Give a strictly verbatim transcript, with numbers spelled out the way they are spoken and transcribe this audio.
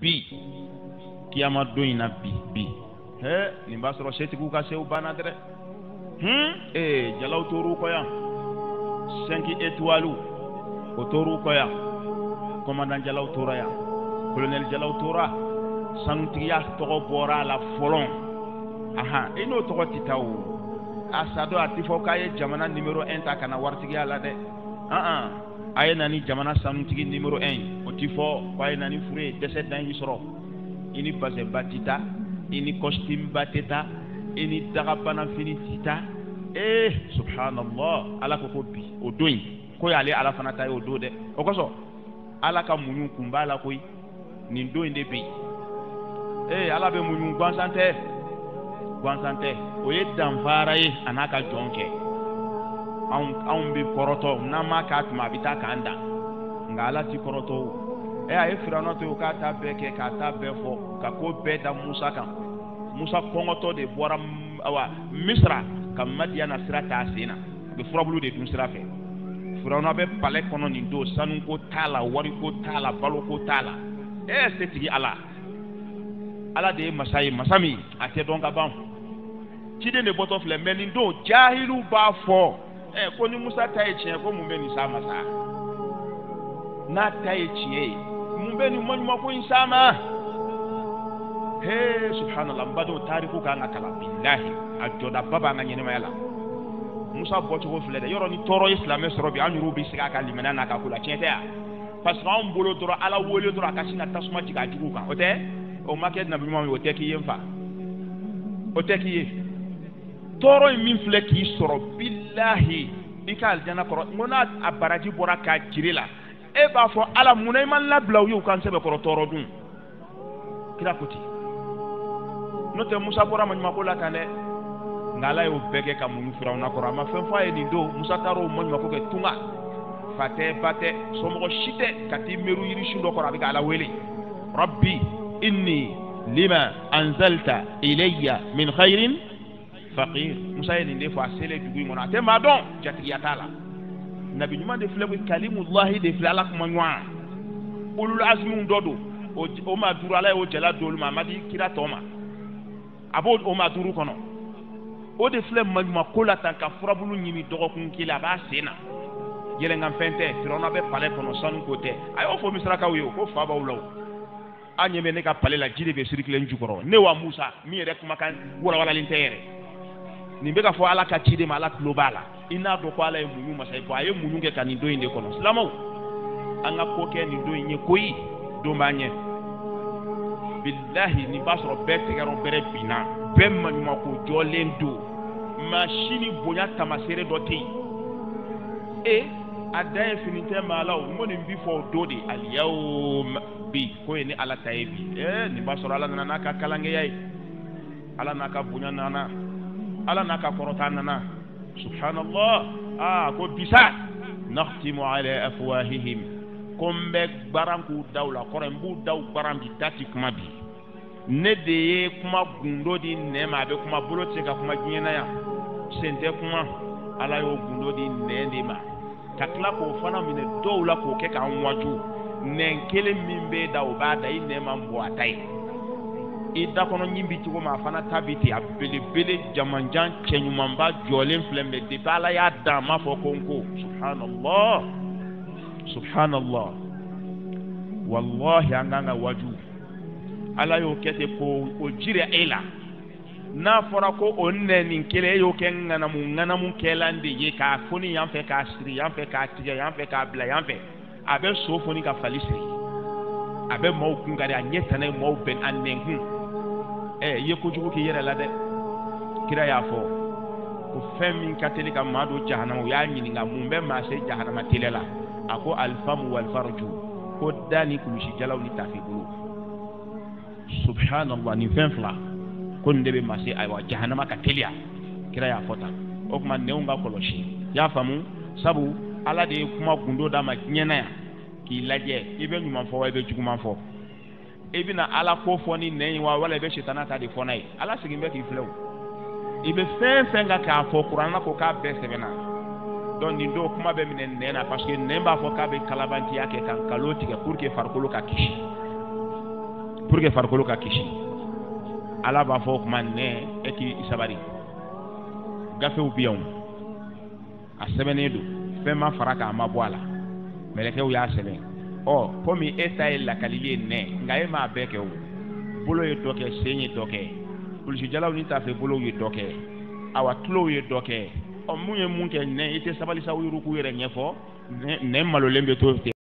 bi kiyama don in na bi bi he nin b'a sɔrɔ setigiw ka sew banna dɛ hmm eh jalaw tor'u kɔ yan cinq étoiles o tor'u kɔ yan commandant jalaw tora yan colonel jalaw tora sanutigiya tɔgɔ bɔra a la fɔlɔ aha i n'o tɔgɔ ti taa o a sado a ti fɔ k'a ye jamana numéro un ta kana waritigiya la dɛ an an a ye na ni jamana sanutigi numéro un o ti fɔ k'a ye na ni furu ye dɛsɛ dan y'i sɔrɔ i ni bazɛnba ti taa i ni costume ba tɛ taa i ni dagabanafini ti taa eh subhanallah ala ko ko bi o don in ko y'ale ala fana ta ye o don dɛ o kosɔn ala ka muɲu kun b'a la koyi nin don in de bɛ yen eh ala bɛ muɲu gansan tɛ gansan tɛ o ye danfara ye a n'a ka jɔn kɛ anw anw bɛ kɔrɔtɔ n'an m'a k'a tuma a bɛ taa k'an dan nka ala ti kɔrɔtɔ o eh a ye firawuna to yen k'a ta bɛɛ kɛ k'a ta bɛɛ fɔ ka ko bɛɛ da musa kan musa kɔngɔtɔ de bɔra awa misra ka madiyana sira t'a sen na a bɛ furabulu de dun sira fɛ firawuna bɛ palɛ kɔnɔ nin don sanuko t'a la wariko t'a la baloko t'a la eh setigi ala ala de ye masa ye masa min a tɛ dɔn ka ban ciden de bɔtɔ filɛ mɛ nin don jahilu b'a fɔ eh ko ni musa ta ye tiɲɛ ko mun bɛ nin s'a ma sa n'a ta ye tiɲɛ ye mun bɛ nin maɲumako in s'a ma he subhanallah n badenw tariku k'an ka kalan bilahi a jɔdaba b'an ka ɲɛnɛmaya la musa bɔcogo filɛ dɛ yɔrɔ ni tɔɔrɔ ye silamɛ sɔrɔ bi an yɛrɛw bɛ segin a ka limaniya n'a ka ko la tiɲɛ tɛ yan parce que anw bolo dɔrɔn ala wele dɔrɔn a ka sin ka tasuma jigin a juguw kan o tɛ o ma kɛ nabi ɲuman ye o tɛ k'i ye n fa o tɛ k'i ye tɔɔrɔ in min filɛ k'i sɔrɔ bilahi i ka alijana kɔrɔ n ko n'a a baraji bɔra k'a jiri la e b'a fɔ ala munna i ma labila u ye u ka n sɛbɛn kɔrɔ tɔɔrɔ dun kira ko ten n'o tɛ musa bɔra maɲumako la tan dɛ nka ala y'o bɛɛ kɛ ka muɲu firawuna kɔrɔ a ma fɛn fɔ a ye nin don musa taara o maɲumako kɛ tunga fa tɛ ba tɛ somɔgɔ si tɛ ka t'i miiri yirisun dɔ kɔrɔ a bɛ ka ala wele rabbi inni lima anzalta ilayya min khairin faqir musa ye nin de fɔ a selen dugu in kɔnɔ a tɛ maa dɔn jatigiya t'a la nabi ɲuman de filɛ ko kalimulahi de filɛ ala kuma ɲɔgɔn ulul azmiw dɔ don o maa duuru ala y'o jala don olu ma a ma di kira tɔ ma a b'o o maa duuru kɔnɔ o de filɛ maɲumako la tan ka furabulu ɲimi dɔgɔkun kelen a b'a sen na yɛlɛnkanfɛn tɛ firawuna bɛ palɛ kɔnɔ sanuko tɛ a y'o fɔ misirakaw ye o ko fa b'aw la o an ɲɛ bɛ ne ka palɛ la ji de bɛ sirikilen n jukɔrɔ ne wa musa min yɛrɛ kumakan walawalalen tɛ yɛrɛ nin bɛ ka fɔ ala ka ciden ma ala tulo b'a la i n'a dɔn ko ala ye muɲu masa ye bɔn a ye muɲu kɛ ka nin don in de kɔnɔ silamɛw an ka ko kɛ nin don in ye koyi don b'a ɲɛ bilahi nin b'a sɔrɔ bɛɛ tɛgɛrɛ bɛrɛ binna bɛɛ maɲumako jɔlen don maa si ni bonya tamaseere dɔ tɛ yen e a da ye fini tɛ maa la o n ko nin bi fɔ o don de aliyahuma bi ko ye ni ala ta ye bi ee nin b'a sɔrɔ ala nana n'a ka kalankɛya ye ala n'a ka bonya nana ala n'a ka kɔrɔta nana subhanallah aa ko bisa nakhtimu ala afwahihim ko n bɛ gbaran k'u daw la kɔrɔ n b'u daw gbaran bi da ti kuma bi ne de ye kuma gundo di nɛ ma a bɛ kuma bolo tɛ se ka kuma diɲɛ na yan sen tɛ kuma ala y'o gundo di nɛ de ma ka tila k'o fana minɛ dɔw la k'o kɛ k'an waju nɛn kelen min bɛ da o b'a da i nɛ ma bɔ a ta ye i da kɔnɔ ɲin bi cogo ma a fana ta bi ten a belebele jamanjan cɛɲumanba jɔlen filɛ mɛ depuis ala y'a dan a ma fɔ ko n ko subhanallah subhanallah wallahi an kan ka waju ala y'o kɛ ten ko o jira e la n'a fɔra ko o nɛ nin kelen e y'o kɛ ŋanamu ŋanamu kɛlan de ye k'a foni yan fɛ k'a siri yan fɛ k'a tigɛ yan fɛ k'a bila yan fɛ a bɛ so foni ka fali siri a bɛ maaw kun kari a ɲɛ tana ye maaw bɛn a nɛnkun ɛ i ye kojugu k'i yɛrɛ la dɛ kira y'a fɔ ko fɛn min ka teli ka maa don jahanama o y'a ɲininka mun bɛ maa se jahanama teliya la a ko alifamu walifarju ko da ni kulusi jalaw ni tafi bolo subhanallah nin fɛn fila ko nin de bɛ maa se ayiwa jahanama ka teliya kira y'a fɔ tan o tuma nɛnw ka kɔlɔsi y'a faamu sabu ala de ye kuma gundo d'a ma diɲɛ na yan k'i lajɛ i bɛ ɲuman fɔ wa i bɛ juguman fɔ i bɛna ala ko fɔ ni nɛn ye wa wala i bɛ sitana ta de fɔ n'a ye ala segin bɛ k'i filɛ o i bɛ fɛn fɛn ka k'a fɔ kuranna ko k'a bɛɛ sɛbɛnna donc nin don kuma bɛ minɛ nɛn na parce que nɛn b'a fɔ k'a bɛ kalabantiya kɛ ka nkalon tigɛ pour que farikolo ka kisi pour que farikolo ka kisi ala b'a fɔ o kuma nɛ e k'i sabari gafew bi yan a sɛbɛnnen don fɛn ma fara k'a ma bɔ a la mɛlɛkɛw y'a sɛbɛn ɔ komi e ta ye lakalili ye nɛ nka e m'a bɛɛ kɛ o bolo ye dɔ kɛ sen ye dɔ kɛ kulusijalaw ni t'a fɛ bolow ye dɔ kɛ awa tulow ye dɔ kɛ ɔ mun ye mun kɛ nɛ i tɛ sabali sa u y'u k'u yɛrɛ ɲɛfɔ nɛ malolen bɛ to ten